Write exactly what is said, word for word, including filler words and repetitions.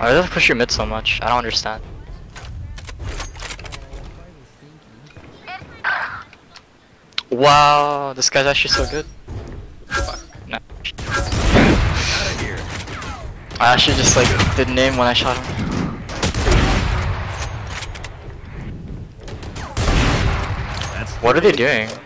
Why do they push your mid so much? I don't understand. Wow, this guy's actually so good. Fuck, no. I actually just like didn't aim when I shot him. What are they doing?